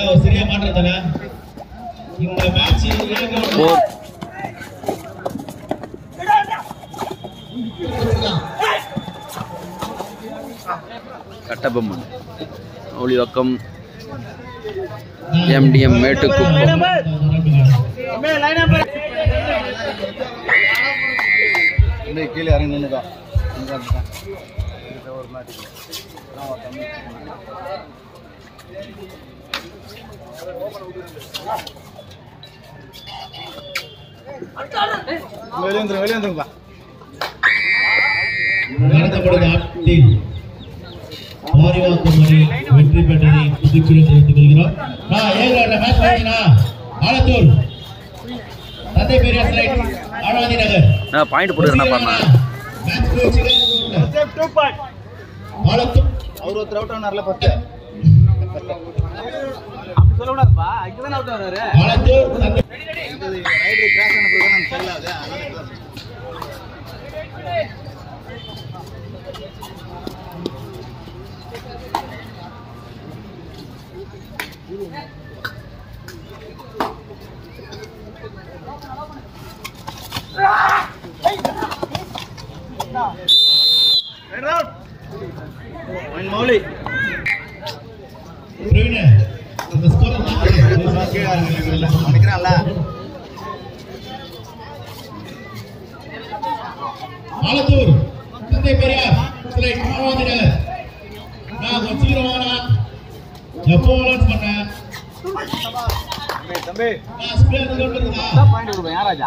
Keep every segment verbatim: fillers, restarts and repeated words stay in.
சரியா மாற்றதல இந்த match Kattabomman Moulivakkam M D M Mettukuppam இன்னை கீழ இறங்கி நின்னுடா இங்க ஒரு மேட்ச் வெளிய வந்து வெளிய வந்துங்க நடத்தப்படுகிற ஆட்டத்தில் Moulivakkam வெற்றி பெற்றதை புதுப்பித்து தெரிவித்துக் கொள்கிறோம். நான் ஏகோட மேட்ச் போயினா ஆலத்தூர் தந்தை பெரியார் ஸ்லைட் ஆழ்வாதி நகர் நான் பாயிண்ட் போடுறேன்னா பாருங்க மேட்ச் போயிச்சு சேஃப் டூ பாயிண்ட் ஆலத்தூர் அவர் ஒரு அவுட் ஆனார்ல ஃபர்ஸ்ட் அப்படி சொல்ல கூடாதுப்பா இங்க தான் அவுட் ஆனாரு ஆலத்தூர் ரைடர் கிராஸ் ஆன பிறகு நான் செல்லாதே அதனால ரைட் அவுட் ஒன் மௌலி பிரவீன அந்த ஸ்கோர் நினைக்கிறான்ல ஆலத்தூர் தந்தை பெரியார் ஸ்லைட் ஆழ்வாதி நகர் நான் சீக்கிரம் வாடா எப்போ லான்ச் பண்ண தம்பி தம்பி நான் ஸ்பேர் கொண்டிருந்தா என்ன பாயிண்ட் கொடுப்பேன் யாராஜா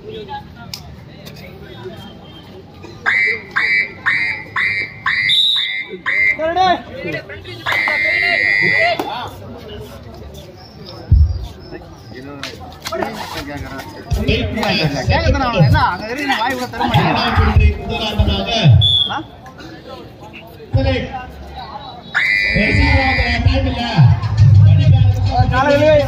என்ன அங்க இருந்து வாய் கூட தர மாட்டேன் காலையிலே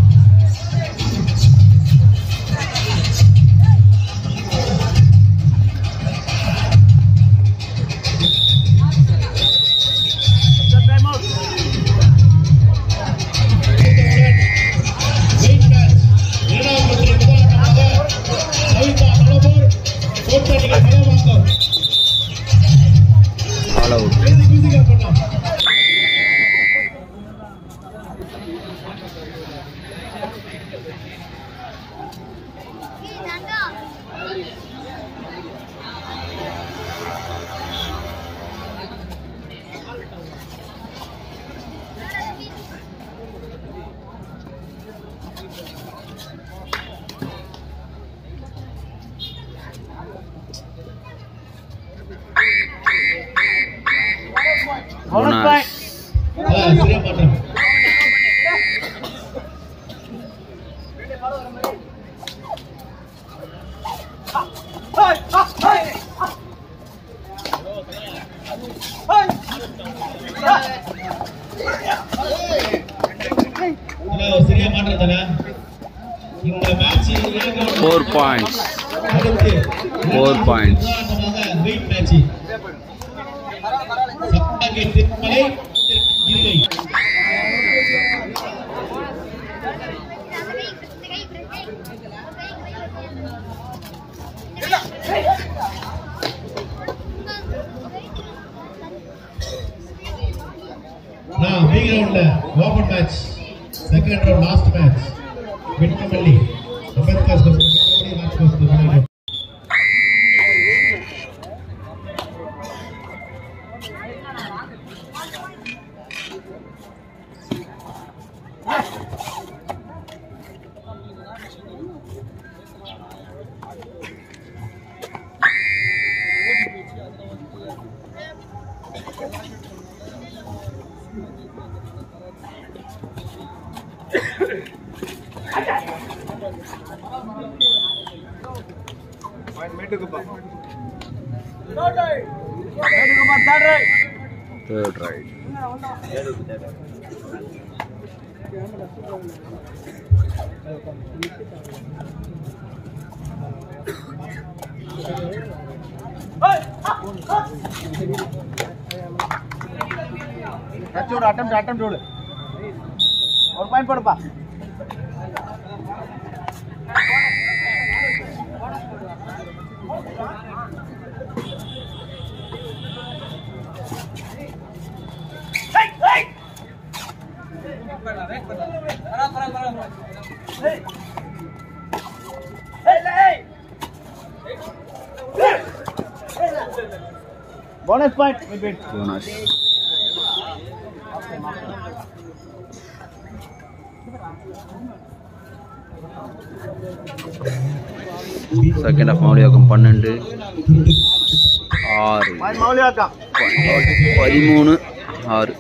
bonus சரியா மாற்றம் சரியா மாற்றதல இந்த match four points four points wait match சப்பாங்கே திருமலை இருகை Now, big round, open match, second round, last match, Mettukuppam, Ambedkar School, Mettukuppam. Third right. Mettukuppam third right. Third right. Attempt, attempt, attempt. ஒரு point போடுப்பா. Bonus point. Bonus. Second half Moulivakkam பன்னெண்டு ஆறு. Moulivakkam. பதிமூணு ஆறு.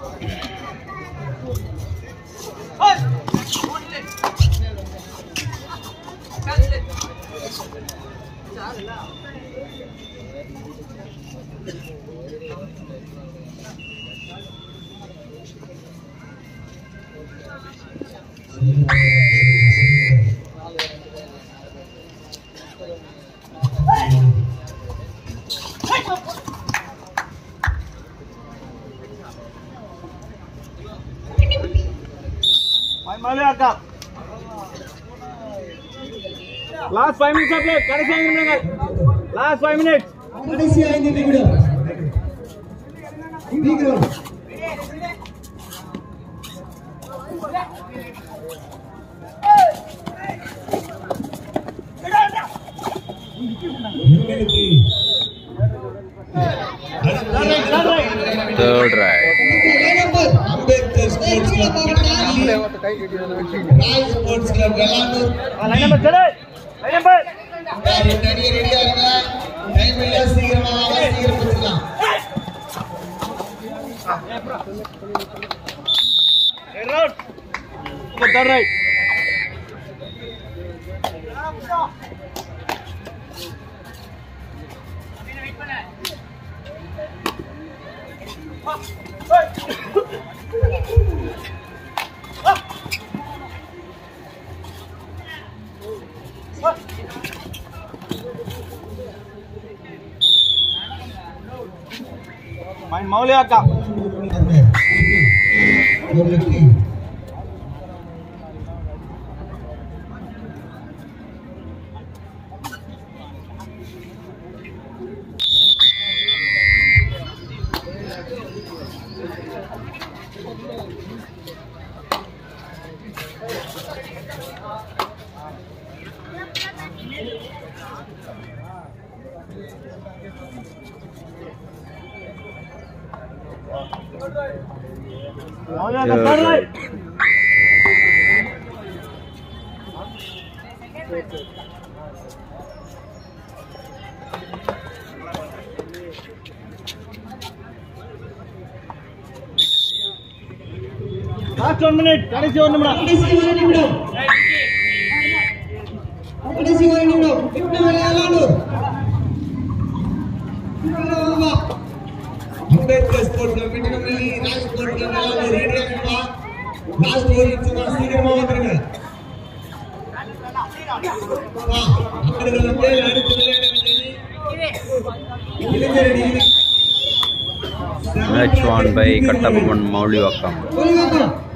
Moulivakkam. Last five minutes of play. கடைசி ஐந்து நிமிடங்கள். Last five minutes. கடைசி ஐந்து நிமிடம். நீங்களும் Third right. Ambedkar Sports Club Mettukuppam. Raj Sports Club Vellanoore. Line number சரி. Line number. ரெடி ரெடி ரெடியா இருங்க. டைம் இல்ல, சீக்கிரமா வாங்க, சீக்கிரம் முடிக்கலாம். Red round. Third right. Main Moulivakkam. Moulivakkam third right. Last one minute. கடைசி ஒரு நிமிடம். கடைசி ஒரு நிமிடம். கடைசி ஒரு நிமிடம். விட்டு விளையாடலாம். Ambedkar Sports Club Mettukuppam, Raj Sports Club Vellanoore ரெடியா இருப்பா. லாஸ்ட் ஒரு நிமிஷம் சீக்கிரமா வந்துருங்க. வா, அங்கடல போய் அடுத்து விளையாட வேண்டியது. இளைஞர் ready. Match won by Kattappam Moulivakkam. Moulivakkam.